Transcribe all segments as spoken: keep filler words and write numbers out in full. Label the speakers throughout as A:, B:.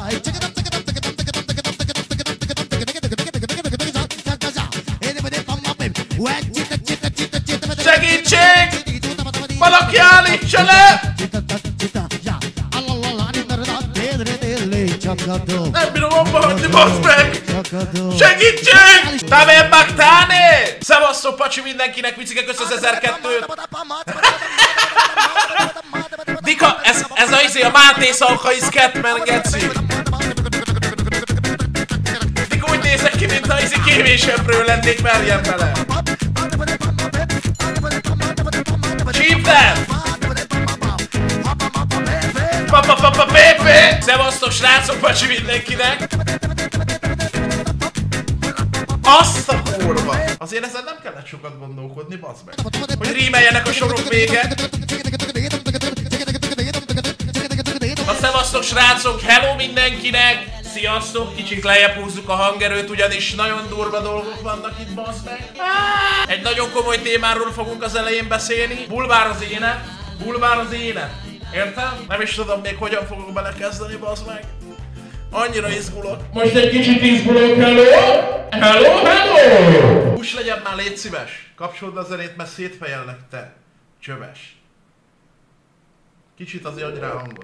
A: Segítség! Valaki állítsa le! Nem bírom abba hagyni, bazd meg! Segítség! Tave Baktane! Szevasztok, pacsi mindenkinek, vicike, kösz az ezerkettőt! Dika, ez, ez a izé a Máté Szalkai Scatman, geci! Dika, úgy nézek ki, mint a izé kémésebről lennék, merjem bele! Csíptem! Papa-papa pépé! Szevasztok, srácok, pacsi mindenkinek! Azt a kurva! Azért ezen nem kellett sokat gondolkodni, bazd meg. Hogy rímeljenek a sorok vége. Na szevasztok, srácok, hello mindenkinek! Sziasztok, kicsit lejjebb húzzuk a hangerőt, ugyanis nagyon durva dolgok vannak itt, bazd meg. Egy nagyon komoly témáról fogunk az elején beszélni. Bulvár az élet, bulvár az élet. Érted? Nem is tudom még hogyan fogok belekezdeni, bazd meg. Annyira izgulok. Most egy kicsit izgulok, hello! Hello, hello! Hús legyen már, légy szíves. Kapcsold a zenét, mert szétfejellek, te. Csöves. Kicsit azért adj rá hangot.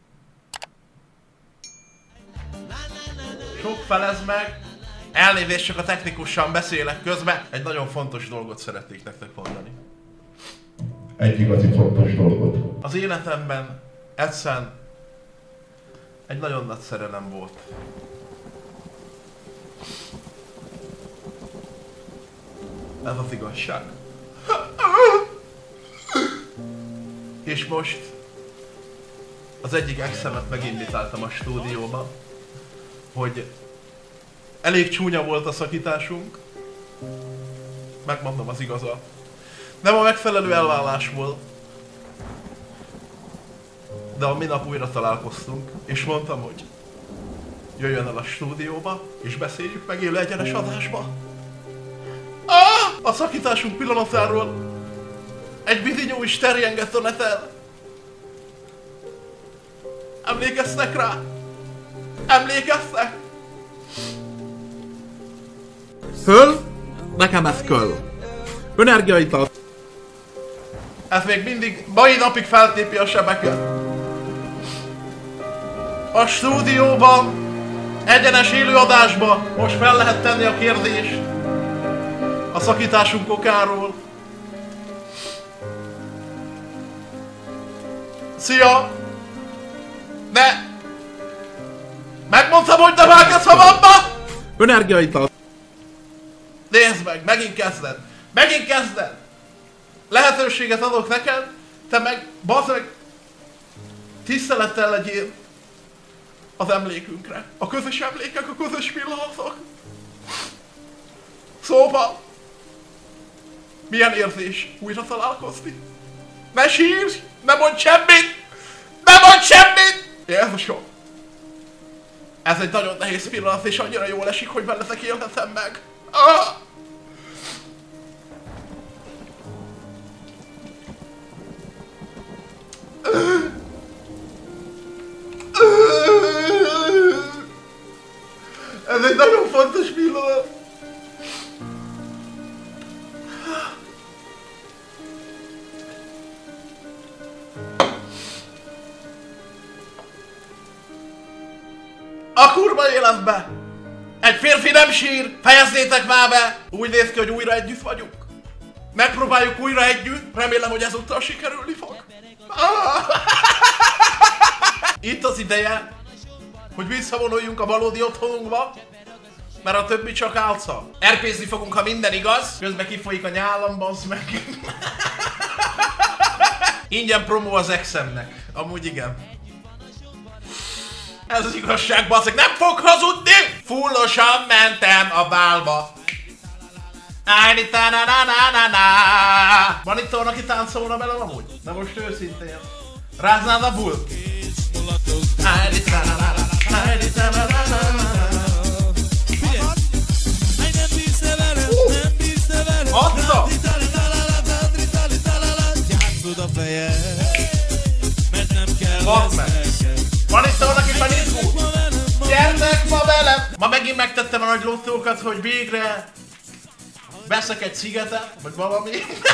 A: Sok felez meg. Elnézést, csak a technikusan beszélek közben. Egy nagyon fontos dolgot szeretnék nektek mondani.
B: Egy igazi fontos dolgot.
A: Az életemben egyszerűen egy nagyon nagy szerelem volt. Ez az igazság. És most az egyik exemet meginvitáltam a stúdióba, hogy elég csúnya volt a szakításunk. Megmondom az igazat. Nem a megfelelő elvállás volt. De a minap újra találkoztunk, és mondtam, hogy jöjjön el a stúdióba, és beszéljük meg élő egyenes adásba. Ah! A szakításunk pillanatáról egy bidinyó is terjengett a neten. Emlékeztek rá? Emlékeztek? Föl? Nekem ez köl. Energiaital. Ez még mindig mai napig feltépi a sebeket. A stúdióban, egyenes élőadásban most fel lehet tenni a kérdést a szakításunk okáról. Szia! Ne! Megmondtam, hogy ne vágj a szavamba! Energiaital. Nézd meg, megint kezded. Megint kezded. Lehetőséget adok neked, te meg, bazd meg, tisztelettel legyél az emlékünkre. A közös emlékek, a közös pillanatok. Szóval, milyen érzés újra találkozni? Ne sírj, ne mondj semmit, ne mondj semmit! Jézusom! Ez egy nagyon nehéz pillanat, és annyira jól esik, hogy veletek élhetem meg. Ah! Ez egy nagyon fontos pillanat. A kurva életbe! Egy férfi nem sír! Fejezzétek már be! Úgy néz ki, hogy újra együtt vagyunk. Megpróbáljuk újra együtt, remélem, hogy ezúttal sikerülni fog. Ah! Itt az ideje, hogy visszavonuljunk a valódi otthonunkba, mert a többi csak álca. er pézni fogunk, ha minden igaz, közben kifolyik a nyálam, bazd meg. Ingyen promó az exemnek, amúgy igen. Ez az igazság, bazd meg, nem fog hazudni! Fullosan mentem a bálba. Van itt olyan, aki táncolna velem amúgy? De most őszintén. Ráznád a bult? Adta! Badd meg! Van itt olyan, aki felizgul? megint megtettem a nagy lottókat, hogy végre veszek egy szigetet, vagy valami.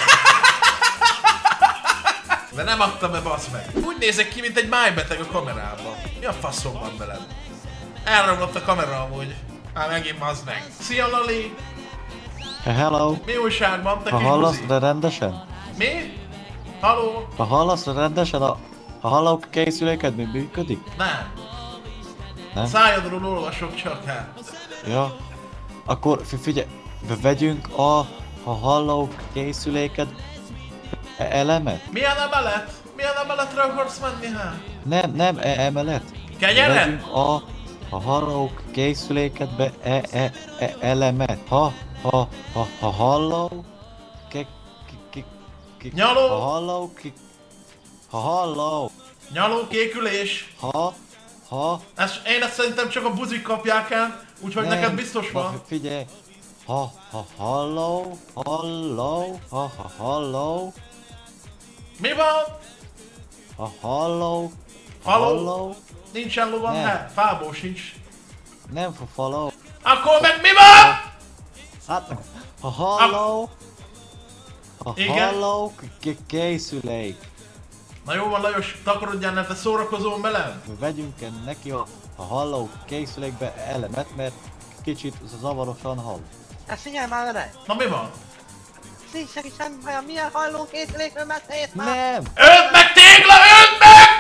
A: De nem adtam be, bassz meg. Úgy nézek ki, mint egy májbeteg a kamerában. Mi a faszom van veled? Elromlott a kamera amúgy. Már megint bazd meg. Szia Lali!
C: Hello!
A: Mi újságban, te
C: Ha
A: kis
C: hallasz,
A: buzi?
C: de rendesen?
A: Mi? Haló?
C: Ha hallasz, de rendesen a, a halló készüléked még működik?
A: Nem.
C: Nem?
A: Szájadról olvasok csak hát.
C: Ja. Akkor fi- figyelj, v- vegyünk a, a halló készüléked e- elemet?
A: Milyen emelet? Milyen emeletre akarsz menni hát?
C: Nem, nem e- emelet.
A: Kenyeret?
C: Vegyünk a, a halló készülékedbe e- e- e- elemet. Ha, ha, ha, ha halló, ke, ki, ki, ki,
A: Nyaló?
C: ha halló, ki, ha halló,
A: Nyaló, kékülés.
C: ha, ha,
A: Ezt, én ezt szerintem csak a buzik kapják el, úgyhogy
C: nem,
A: neked biztos
C: ha,
A: van.
C: Figyelj, ha, ha halló, halló, ha, ha halló,
A: Mi van?
C: ha halló,
A: Halló?
C: halló,
A: Nincsen lovam,
C: Nem.
A: hát fából sincs.
C: nem ha halló,
A: Akkor meg mi van?
C: hát, ha halló, ha
A: Igen?
C: halló, k- készülék,
A: Na jó van Lajos, takarodjál, ne te szórakozol velem?
C: vegyünk neki a, a halló készülékbe elemet, mert kicsit zavarosan hall.
D: Hát figyelj már vele!
A: Na mi van?
D: Nincs neki semmi bajom, milyen halló készülékről beszélsz már?
C: Nem!
A: Öld meg tégla, öld meg!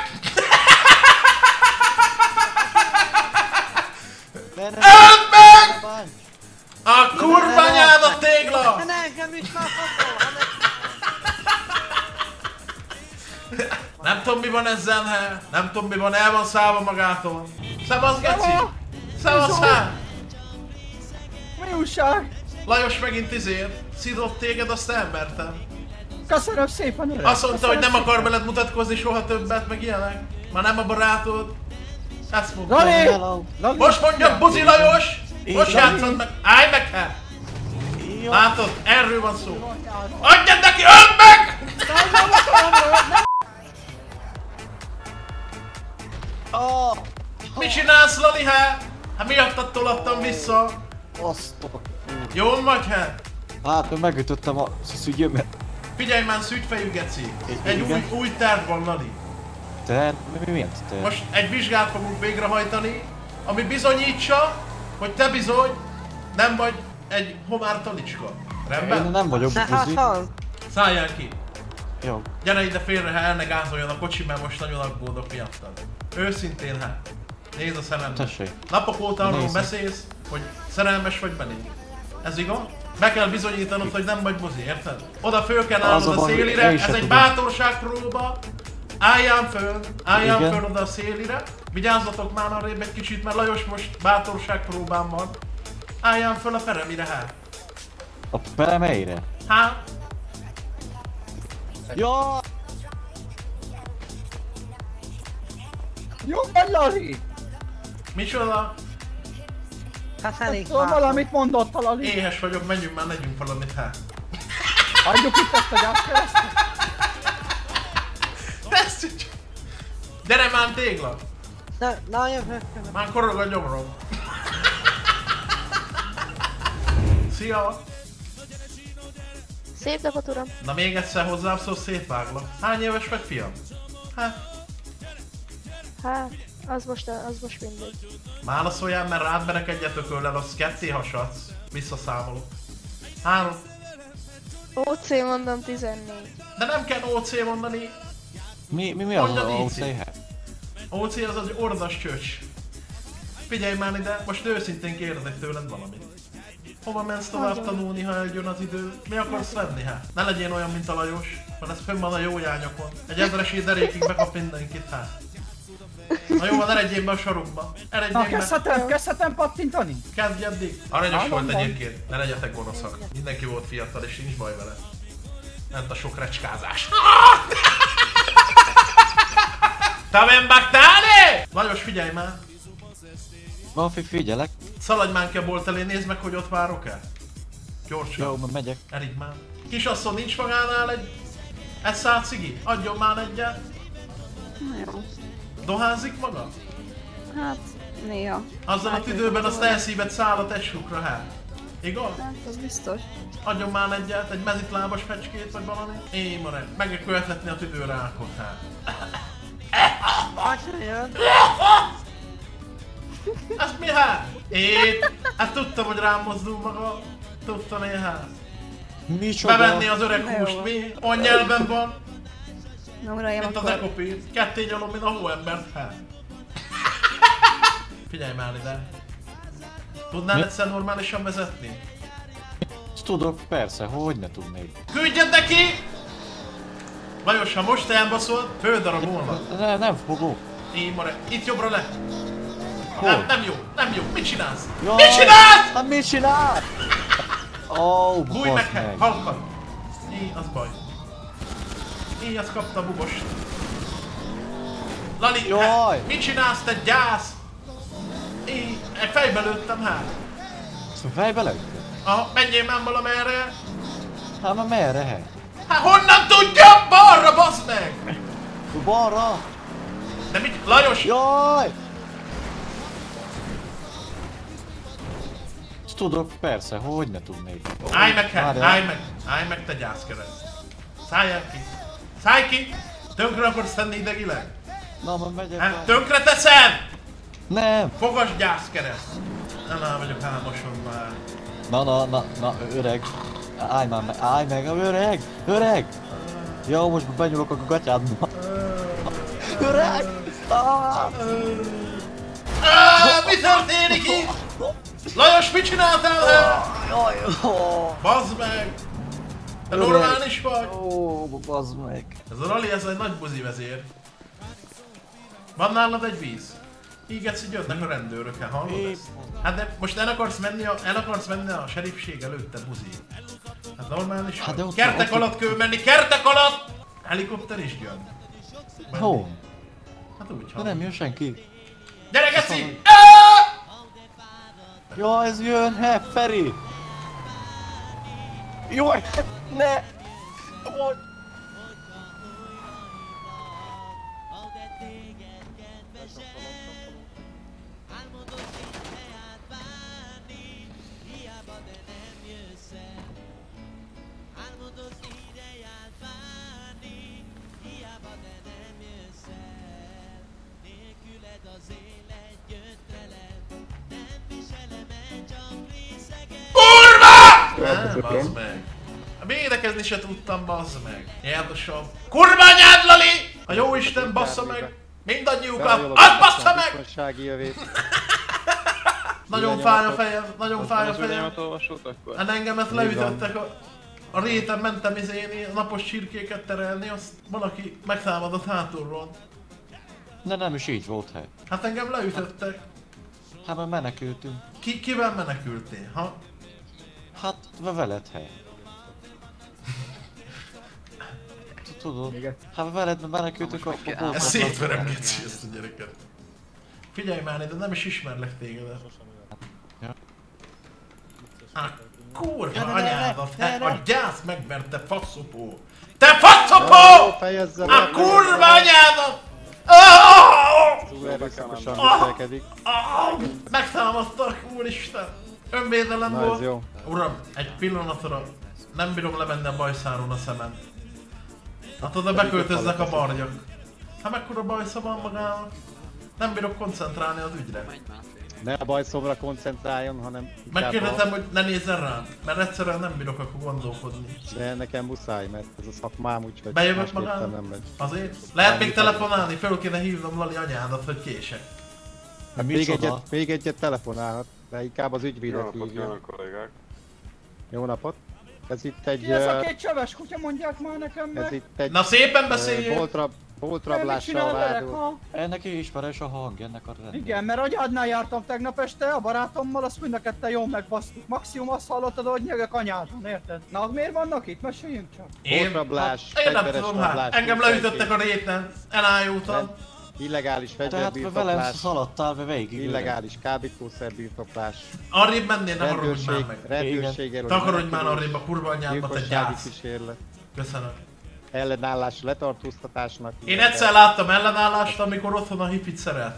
C: De nem!
A: Öld meg!
C: Bánts!
A: A kurva anyád a tégla!
D: De nekem is már faszol, hanem...
A: Nem tudom mi van ezzel, he? Nem tudom mi van, el van szállva magától. Szevasz, geci! Szevasz, hát!
E: Mi újság?
A: Lajos megint izért, szidott téged, azt elmertem.
E: Köszönöm szépen, öreg.
A: Azt mondta, hogy nem
E: Köszönöm
A: akar veled mutatkozni soha többet, meg ilyenek. Már nem a barátod. Ezt mondta.
E: Lali!
C: Hello!
E: Lali!
A: Most mondja, buzi Lajos! Most
C: Lali.
A: játszod meg! Állj meg, hát!
C: Jó.
A: Látod? Erről van szó. Adjad neki, öld meg!
C: Oh,
A: Mit csinálsz, Lali, hát? Hát miattad tolattam vissza.
C: azt a...
A: Jól vagy, hát?
C: Hát, én megütöttem a szügyömet.
A: Figyelj már, szűkfejű geci. Egy
C: Igen.
A: új, új terv van, Lali.
C: Te, mi, milyen te?
A: Most egy vizsgát fogunk végrehajtani, ami bizonyítsa, hogy te bizony nem vagy egy homár talicska. Rendben?
C: Én nem vagyok
D: De
C: buzi.
D: haszol!
A: Szálljál ki!
C: Jó.
A: Gyere ide félre, ha el ne gázoljon a kocsi, mert most nagyon aggódok miattad. Őszintén hát. Nézd a szemembe.
C: Tessék.
A: Napok óta arról
C: Nézzek.
A: beszélsz, hogy szerelmes vagy belém. Ez igaz? Be kell bizonyítanod, hogy nem vagy buzi, érted? Oda föl kell
C: Az
A: állnod
C: a
A: a
C: baj,
A: szélire,
C: én se
A: ez egy
C: tudom.
A: bátorságpróba. Álljál föl, álljál
C: Igen.
A: föl oda a szélire. Vigyázzatok már arrébb egy kicsit, mert Lajos most bátorságpróbán van. Álljál föl a peremire, hát.
C: A peremeire?
A: Hát,
C: Ja!
E: Jó vagy, Lali!
A: micsoda?
D: Hát elég
E: Szóval
D: már.
E: valamit mondott a Lali.
A: Éhes vagyok, menjünk már, legyünk valamit, hát.
E: Adjuk itt ezt a gyászkeresztet.
A: Ezt így. Gyere már tégla!
D: Na, na jövök, jövök.
A: Már korog a gyomrom. Szia!
F: Szép napot, uram!
A: Na még egyszer hozzám szól, szétváglak. Hány éves vagy, fiam? Hát,
F: Hát, az most, az most mindegy.
A: válaszoljál, mert rád berek egyet ököllel, az ketté hasadsz. Visszaszámolok. Három.
F: ó cé mondom tizennégy.
A: De nem kell ó cé mondani.
C: Mi, mi, mi az
A: Mondjad
C: a
A: így
C: ó
A: szép.
C: cé hát?
A: ó cé az egy ordas csöcs. Figyelj már ide, most őszintén kérdezek tőled valamit. Hova mensz tovább
F: Nagyon.
A: tanulni, ha eljön az idő? Mi akarsz lenni, hát? Ne legyél olyan, mint a Lajos, mert ez fönn van a jó jányokon. Egy ezresi derékig bekap mindenkit, hát. Na jó, van, eredjél be a sarokba.
E: Na,
A: Eredjél be.
E: kezdhetem, kezdhetem pattintani?
A: Kezdj eddig. Aranyos
E: Hallom,
A: volt
E: van.
A: egyébként, ne legyetek gonoszak. Mindenki volt fiatal és nincs baj vele. Ment a sok recskázás. Te ben baktálni? Lajos, figyelj már!
C: Van, fi- figyelek.
A: Szaladj már ki a bolt elé, nézd meg, hogy ott várok-e. Gyorsan.
C: Jó, már megyek.
A: Erik már. Kisasszony, nincs magánál egy... egy száz cigi? Adjon már egyet.
F: Jó.
A: Dohánzik maga?
F: Hát,
G: Néha.
A: Azzal a tüdőben azt elszíved szál a testsukra, hát. Igaz?
G: Hát, az biztos.
A: Adjon már egyet, egy mezitlábas fecskét vagy valami. Én marad, meg kell követhetni a tüdőrákot, hát.
D: Azt jön.
A: Ez mi hát? Én, hát tudtam, hogy rám mozdul maga. Tudtam én hát.
C: Micsoda?
A: Bevenni az öreg húst, mi? Olyan nyelven van,
G: Na uraim,
A: mint az
G: akkor...
A: ekopír. Ketté nyalom, mint a hóembert, hát. Figyelj már ide. Tudnál
C: Mi?
A: egyszer normálisan vezetni?
C: Tudok, persze, hogy ne tudnék.
A: Küldjed neki! Lajos, ha most elbaszol, földarabolnak.
C: Ne, nem fogok.
A: Én marad, itt jobbra le.
C: Hol?
A: Nem, nem jó, nem jó. Mit csinálsz?
C: Jaj,
A: Mit csinálsz?
C: Hát mit csinál? Ó, oh,
A: Bújj meg, meg. Halkan. Így, az baj. Így, azt kapta a bubost. Lali,
C: Jaj.
A: hát, mit csinálsz, te gyász? Így, egy fejbe lőttem, hát.
C: Fejbe lőttem?
A: Aha, menjél már valamerre.
C: Hát már merre, he?
A: Hát honnan tudja? Balra, baszd meg!
C: Balra?
A: De mit? Lajos!
C: Jaj! Tudok, persze, hogy ne tudnék.
A: Állj meg, hát,
C: Várjál.
A: állj meg! Állj meg, te gyászkereszt! Szálljál ki! Szállj ki! Tönkre akarsz tenni idegileg?
C: Na, már megyek
A: Hát,
C: már.
A: tönkre teszed!
C: Nem!
A: Fogas gyászkereszt! Nem, nem vagyok hámoson már.
C: Na, na, na, na, öreg. Állj már meg, állj meg, öreg! Öreg! Jó, most benyúlok a gatyádba. Öreg! Ah!
A: Ah, mi történik itt? Lajos, mit csináltál?
C: Jaj, ó.
A: Bazd meg! Te
C: Öreg.
A: normális vagy?
C: Ó, bazd meg.
A: Ez a Rali, ez egy nagy buzi vezér. Van nálad egy víz? Ígetsz, hogy jönnek a rendőrök, hát hallod
C: Épp.
A: ezt? Hát de most el akarsz menni a, el akarsz menni a serifség előtte, buzi. Hát normális
C: Hát
A: hát
C: de
A: vagy.
C: ott-
A: Kertek
C: ott-
A: alatt kell menni, kertek alatt! Helikopter is jön. Menni.
C: Hó,
A: Hát úgy
C: de
A: hallom.
C: nem jön senki.
A: Gyere, geci!
C: Ja, ez jön, he, Feri! Jaj, ne! Hogy?
A: Nem, bazd meg. Védekezni se tudtam, bazd meg. Járdosom. Kurva anyád, Lali! A jó Isten bassza meg! Mindannyiukat! Azt bassza meg!
H: Biztonsági jövét.
A: Nagyon fáj a fejem, nagyon fáj a fejem.
H: Villanyomat olvasott akkor?
A: Hát engemet leütöttek a... A réten mentem izéni, a napos csirkéket terelni, azt valaki megtámadott hátulról.
C: De nem is így volt, he.
A: Hát engem leütöttek.
C: Hát már menekültünk.
A: Ki, kivel menekültél, ha?
C: Hát, veled, he. Tudod? Hát veled menekültünk a... a-
A: Ezt szétverem, geci, ezt a gyereket. Figyelj már ide, nem is ismerlek tégedet.
C: Ja.
A: Á, kurva
C: Ja, ne, ne,
A: anyádat,
C: ne, ne,
A: hát
C: ne.
A: a gyász megvert, te faszopó! Te faszopó!
H: Fejezze be!
A: Á, kurva anyádat! Ah!
H: Túl erőszakosan viselkedik.
A: Ah! Megtámadtak, úristen! Önvédelem
H: Na ez
A: volt.
H: jó.
A: Uram, egy pillanatra nem bírom levenni a bajszáron a szemem. Hát oda beköltöznek a bargyak. Hát mekkora bajsza van magának? Nem bírok koncentrálni az ügyre.
H: Ne a bajszomra koncentráljon, hanem inkább
A: Megkérdezem, hogy ne nézzen rám, mert egyszerűen nem bírok akkor gondolkodni.
H: a... De nekem muszáj, mert ez a szakmám úgyhogy
A: Bejövök
H: másképpen
A: magának?
H: nem megy.
A: Azért? Lehet még
H: Annyi
A: telefonálni, föl kéne hívnom Lali anyádat, hogy kések.
H: Hát még
C: Micsoda?
H: egyet, még egyet telefonálhat, de inkább az ügyvédet hívja.
I: kollégák!
H: Jó napot! Ez itt egy...
E: Ki ez a
H: ö,
E: két csöves kutya, mondják már nekem
H: Ez
E: meg?
H: itt egy...
A: Na szépen
H: ö,
A: beszéljél!
H: boltrab,
E: Mit
H: boltrablással
E: csinál velek,
H: vádol.
E: ha?
C: Ennek ismeres a hang, ennek a rendben.
E: Igen, mert agyádnál jártam tegnap este a barátommal, azt mind a ketten jól megbasztuk. Maximum azt hallottad, hogy nyögök anyádon, érted? Na, miért vannak itt? Meséljünk csak.
A: Én,
H: Boltrablás,
A: hát, én nem
H: fegyveres
A: tudom, hát
H: rablás,
A: engem
H: mindenki.
A: leütöttek a réten, elájultam.
H: Illegális
C: Tehát velem
H: fegyverbirtoklás,
C: szaladtál be végig.
H: illegális kábítószerbirtoklás,
A: Arrébb mennél, ne haragudj már
H: rendőrség,
A: meg.
H: rendőrség elől
A: Takarodj már
H: menekülés,
A: arrébb a kurva anyádba, te
H: gyilkossági
A: gyász.
H: kísérlet,
A: Köszönöm.
H: ellenállás letartóztatásnak.
A: Én egyszer láttam ellenállást, amikor otthon a hipit szereltem.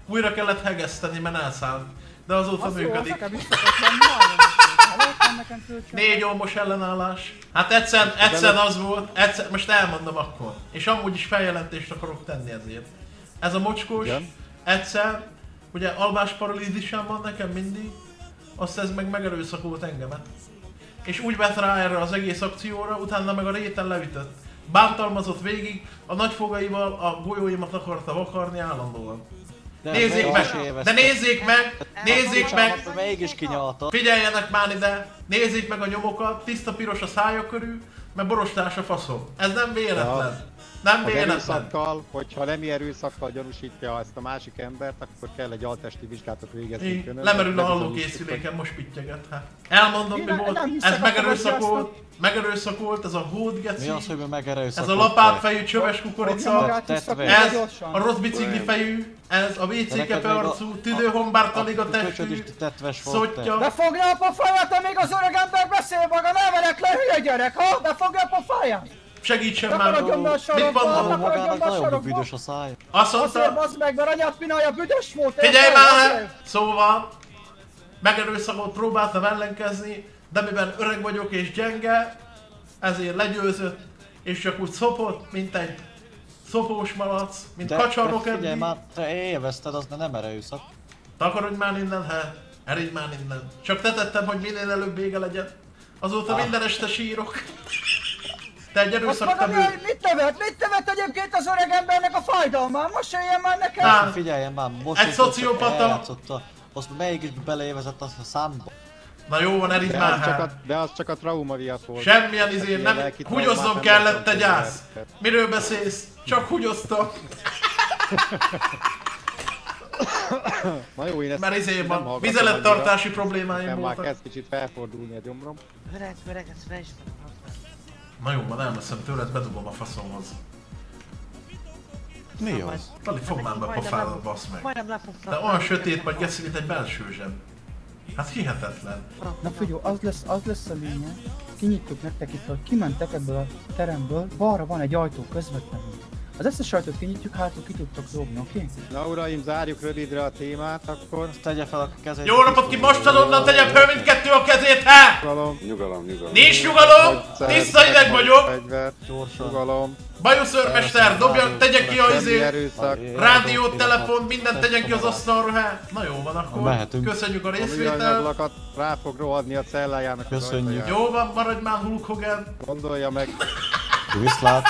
A: Újra kellett hegeszteni, mert elszállt. De azóta
E: Az jó,
A: működik.
E: nekem is szokott lenni, nagyon lehet van nekem kölcsön.
A: Négy olmos ellenállás. Hát egyszer, egyszer az volt, egyszer, most elmondom akkor. És amúgy is feljelentést akarok tenni ezért. Ez a mocskos,
H: Igen.
A: egyszer, ugye alvás paralízisem van nekem mindig, azt ez meg megerőszakolt engemet. És úgy vett rá erre az egész akcióra, utána meg a réten leütött. Bántalmazott végig, a nagyfogaival a golyóimat akarta vakarni állandóan.
C: De
A: Nézzék
C: melyik
A: meg!
C: éves-
A: De nézzék meg! Nézzék meg!
C: Bocsánat, mégis kinyalta.
A: Figyeljenek már ide! Nézzék meg a nyomokat, tiszta piros a szája körül, mert borostás a faszom. Ez nem véletlen. Nem
H: Az
A: véletlen.
H: erőszakkal, hogyha nem erőszakkal gyanúsítja ezt a másik embert, akkor kell egy altesti vizsgálatot végezni.
A: Így,
H: önön.
A: lemerül a
H: Bebizonyítjuk,
A: hallókészüléken, most pittyeget, hát. Elmondom,
E: Én
A: mi
E: nem
A: volt.
E: hiszek
A: Ez
E: a
A: megerőszakolt, megerőszakolt, ez a hód geci.
C: Mi az, hogy megerőszakolt?
A: Ez a lapátfejű csöves
E: Fogja
A: kukorica.
E: magát
C: Tett
E: vissza,
C: vég.
A: Ez
E: gyorsan.
A: a rossz bicikli fejű. Ez a vé cé
C: De neked
A: kepe
C: még a-
A: arcú, tüdőhombártalig a
C: A köcsöd is
A: testű.
C: tetves volt te.
A: Szottya.
E: Befogja a pofáját, amíg az öreg ember beszél maga, ne verek le, hülye gyerek, ha? Befogja a pofáját!
A: Segítsen
E: Ne
A: már
E: maradjon be a
A: dolgok. Mit
E: sarokba,
A: mondom?
E: ne maradjon
C: Magának
E: be a
C: nagyon
E: sarokba!
C: büdös a száj.
A: Azt
E: Azért
A: mondta,
E: bazd meg, mert anyát pinálja, büdös volt!
A: figyelj
E: érted?
A: már!
E: Azért.
A: Szóval, megerőszakolt próbáltam ellenkezni, de mivel öreg vagyok és gyenge, ezért legyőzött, és csak úgy szopott, mint egy szopós malac, mint
C: De,
A: kacsarok
C: de figyelj
A: eddig.
C: már, te élvezted, az nem erőszak.
A: Takarodj már innen, he? Eredj már innen. Csak te tettem, hogy minél előbb vége legyen. Azóta
C: Ah.
A: minden este sírok. Te egy
E: Azt
A: erőszak
E: maga
A: tevő.
E: mi- mit nevet? Mit nevet egyébként az öreg embernek a fájdalmán? Meséljen már nekem!
A: Á.
C: Figyeljen már, most
A: Egy
C: hogy
A: szociopata.
C: eljátszotta, azt melyik belévezett azt a számba.
A: Na jó van, eredj
H: De
A: már,
H: az, csak a,
A: he?
H: de az csak a trauma miatt volt.
A: Semmilyen izé,
H: Ilyen
A: nem,
H: lelki
A: húgyoznom
H: traumát nem
A: kellett, te
H: lehet
A: gyász.
H: kezelni.
A: Miről beszélsz? Csak húgyoztam.
H: Na jó, én ezt
A: Mert izé
H: nem
A: van,
H: hallgatom
A: vizelettartási
H: annyira.
A: problémáim
H: Nekem már
A: voltak.
H: kezd kicsit felfordulni a gyomrom.
D: Öreg, öreg, ez fel is van.
A: Na jó, van, elveszem tőled, bedobom a faszomhoz.
C: Mi az?
A: Lali, fogd már be a
D: Majdnem
A: pofádat,
D: le-
A: bassz meg.
D: Majdnem lefogtam.
A: De olyan sötét vagy, geci, mint egy belső zseb. Hát hihetetlen.
E: Na figyelj, az lesz, az lesz a lényeg. Kinyitjuk nektek itt, hogy kimentek ebből a teremből, balra van egy ajtó közvetlenül. Az összes ajtót kinyitjuk, hátul ki tudtok dobni, oké? Okay?
H: Na uraim, zárjuk rövidre a témát, akkor
C: Tegye fel a kezét.
A: Jó napot ki, most azonnal tegye föl mindkettő a kezét, hát!
H: nyugalom.
I: Nyugalom, nyugalom.
A: Nincs nyugalom! Tiszta ideg vagyok!
H: Fegyvert,
C: Gyorsan.
H: nyugalom.
A: Bajuszőrmester, dobja, tegye ki a
H: Semmi
A: izé,
H: erőszak.
A: rádiót, telefon, mindent tegyen ki az asztalra, hát! Na jó van akkor,
C: Mehetünk.
A: köszönjük a
H: A
A: részvételt.
H: műanyaglakat rá fog rohadni a cellájának az
C: Köszönjük.
H: ajtaján.
A: Jó van, maradj már Hulk Hogan.
H: Gondolja meg.
C: Viszlát.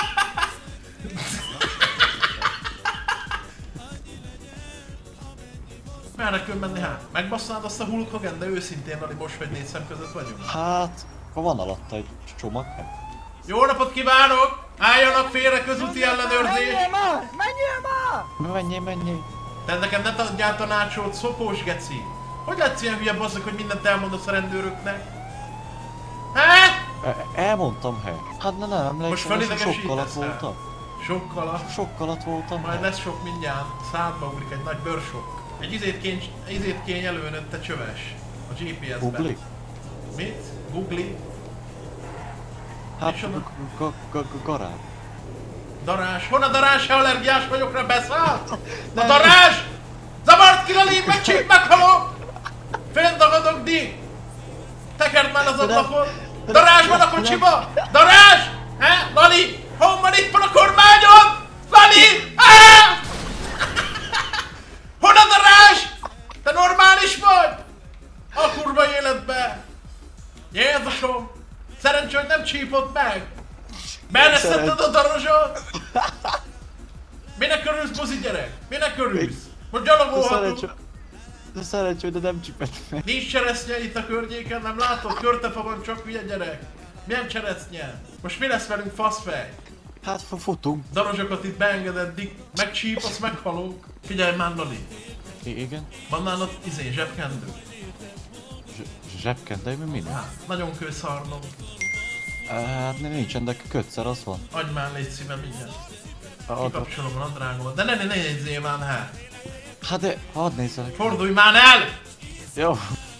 A: Merre kell menni, hát? Megbasznád azt a Hulk Hogan, de őszintén, Lali, most, hogy négy szem között vagyunk.
C: Hát, akkor van alatta egy csomag.
A: Jó napot kívánok! Álljanak félre, közúti ellenőrzés!
E: Menjél már! Menjél már!
C: Menjél, menjél.
A: Te nekem ne adjál tanácsot, szopós geci! Hogy lehetsz ilyen hülye bazzak, hogy mindent elmondasz a rendőröknek? Hát?
C: E- elmondtam, he. Hát ne, nem
A: Most
C: emlékszem, hogy
A: felidegesítesz,
C: sokkal alatt
A: hát?
C: voltam.
A: Sokkal a...
C: Sokkal alatt voltam.
A: Majd
C: he.
A: lesz sok mindjárt. Szádba ugrik egy nagy bőrsok. Egy izét kény, izét kény előnött, te csöves. A gé pé es-ben.
C: Googli?
A: Mit? Googli?
C: Hát,
A: Micsoda?
C: g- g- g- garázs.
A: Darás? Hol a darás? Ha allergiás vagyok rá, beszállt? A darás! Zavart ki, Lali, megcsíp, meghalok! Fenndagadok, di! Tekerd már az ablakon! Darázs van a kocsiba! Darázs! He? Lali! Hol van itt van a kormányon? Lali! Ah! Hol a darázs? Te normális vagy? A kurva életbe! Jézusom! Szerencsé, hogy nem csípott meg! Beeresztetted a darazsot? Minek örülsz, buzi gyerek? Minek örülsz? Most
C: De
A: gyalogolhatunk.
C: szerencsé, de szerencsé, de nem csipett meg.
A: Nincs cseresznye itt a környéken, nem látod? Körtefa van, csak hülye gyerek. Milyen cseresznye? Most mi lesz velünk, faszfej?
C: Hát f- futunk.
A: Darazsokat itt beengeded, dik, megcsípasz, meghalunk. Figyelj már, Lali.
C: I- igen.
A: Van nálad izé, zsebkendő?
C: Z- Zsebkendely, mi minden?
A: Hát, nagyon kőszarnom.
C: Hát nincsen, de kötszer az van.
A: Adj már, légy szívem, mindjárt.
C: Adok.
A: Kikapcsolom a nadrágomat. De ne, ne, ne jegyzzél már, hát.
C: Hát de, hadd nézzelek.
A: Fordulj már el!
C: Jó.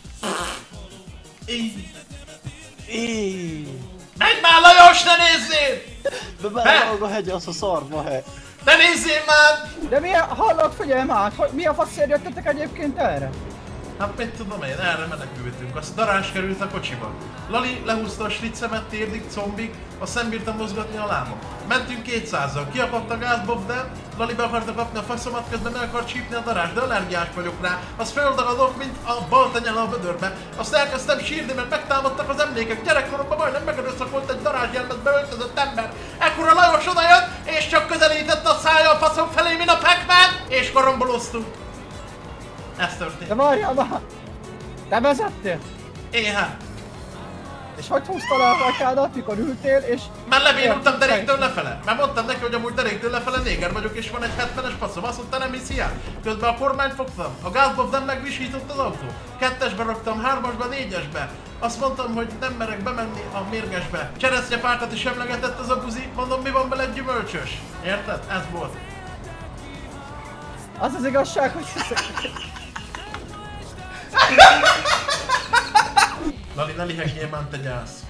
A: Így.
C: Íííí.
A: Menj már, Lajos, ne nézzél!
C: De belevág a hegy, az a szarba, he.
A: Ne nézzél már!
E: De milyen, hallod, figyelj már, hogy mi a faszért jöttetek egyébként erre?
A: Hát mit tudom én, erre menekültünk, azt darás került a kocsiba. Lali lehúzta a slicemet térdig, combig, azt nem bírtam mozgatni a lábam. Mentünk kétszázzal, kiakadt a gázbobden, Lali be akarta kapni a faszomat, közben meg akart csípni a darás, de allergiás vagyok rá. Azt feldagadok, mint a bal tenyele a bödörbe. Azt elkezdtem sírni, mert megtámadtak az emlékek. Gyerekkoromban majdnem megerőszakolt egy darázsjelmezbe öltözött ember. Ekkor a Lajos odajött, és csak közelített a szája a faszom felé, mint a Pac-Man, és karomboloztunk. Ez történt.
E: De várjál már! Te vezettél?
A: Én hát.
E: És hogy húztad le a rakádat, mikor ültél, és...
A: Már lebénultam deréktől lefele. Már mondtam neki, hogy amúgy deréktől lefele néger vagyok, és van egy hetvenes faszom. Azt mondta, nem hiszi el. Közben a kormányt fogtam. A gázbob nem megvisított az autó. Kettesbe raktam, hármasba, négyesbe. Azt mondtam, hogy nem merek bemenni a mérgesbe. Cseresznyepártat is emlegetett az a buzi. Mondom, mi van bele, egy gyümölcsös. Érted? Ez volt.
E: Az az igazság, hogy...
A: Lali, ne lihegjél már, te gyász.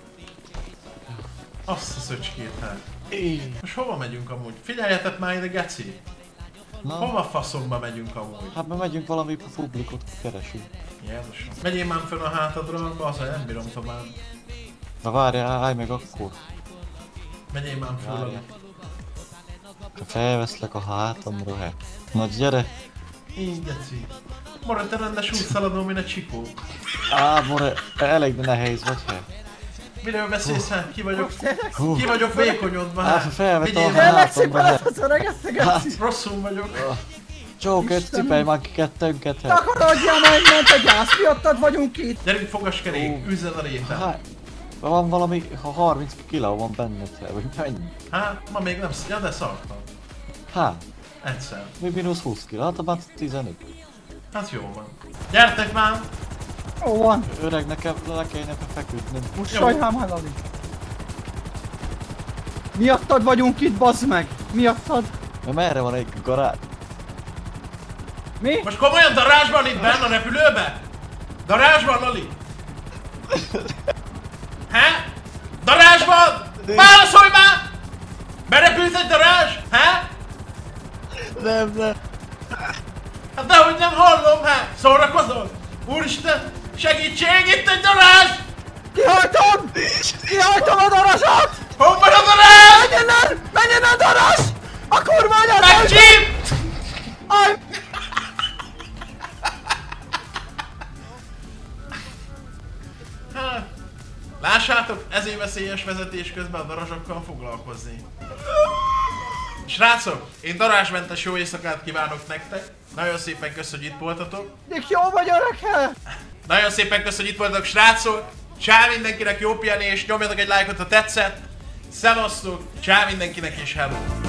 A: Azt a szöcskét, hát. Most hova megyünk amúgy? Figyeljetek már ide, geci!
C: Na,
A: Hova faszomba megyünk amúgy?
C: hát mi megyünk valami publikot keresünk.
A: Jézusom. Megyél már fönn a hátadra, bazza, nem bírom tovább.
C: Na várjál, állj meg akkor.
A: Megyél már föl, Lali.
C: Felveszlek a hátamra, hát. Na gyere!
A: Így, geci. Mora, te rendes útszaladó, mint egy csikó.
C: Á, more, elég nehéz vagy, hát.
A: Miről beszélsz, hát? Ki vagyok?
C: Hú.
A: Ki vagyok vékonyodva,
C: Hát,
A: hát?
C: felvettem a
A: Vigyél
E: Tényleg
A: már.
E: szépen
C: hátamra, hát.
E: lefaszol, egesztegetsz!
A: Rosszul vagyok.
C: Joker, cipelj már ki kettőnket, hát.
E: Takarodjál már innen, te gyász, miattad vagyunk itt!
A: Gyerünk, fogaskerék, üzzed a réten.
C: Hát, van valami, ha harminc kiló van benned, hát, vagy mennyi?
A: Hát, ma még nem, ja, de szartam.
C: Hát,
A: Egyszer.
C: mi mínusz húsz kiló, hát abban tizenöt.
A: Hát jó van. Gyertek már!
E: Jó van,
C: Öreg, nekem le kellene feküdnöm.
E: most
A: Jó.
E: sajnálom már, Lali. Miattad vagyunk itt, bazd meg! Miattad?
C: Na merre van egy garázs?
E: Mi?
A: Most komolyan darázsban itt benn a repülőbe? Darázsban, Lali? He? Darázsban? Válaszolj már! Berepült egy darázs? He?
C: Nem, nem.
A: Hát dehogy nem hallom, hát! Szórakozol? Úristen! Segítség, itt egy darázs!
E: Kihajtom! Kihajtom a darasat!
A: Hol van a darázs?
E: Menjen el! Menjen el, daras! A kurva anyád!
A: Megcsíp!
E: Aj!
A: Hát, lássátok, ezért veszélyes vezetés közben a darazsokkal foglalkozni. Srácok, én darázsmentes jó éjszakát kívánok nektek. Nagyon szépen kösz, hogy itt voltatok.
E: Még jó vagy, öreghe!
A: Nagyon szépen kösz, hogy itt voltatok, srácok. Csá mindenkinek, jó pihenést, nyomjatok egy lájkot, ha tetszett. Szevasztok, csá mindenkinek és hello.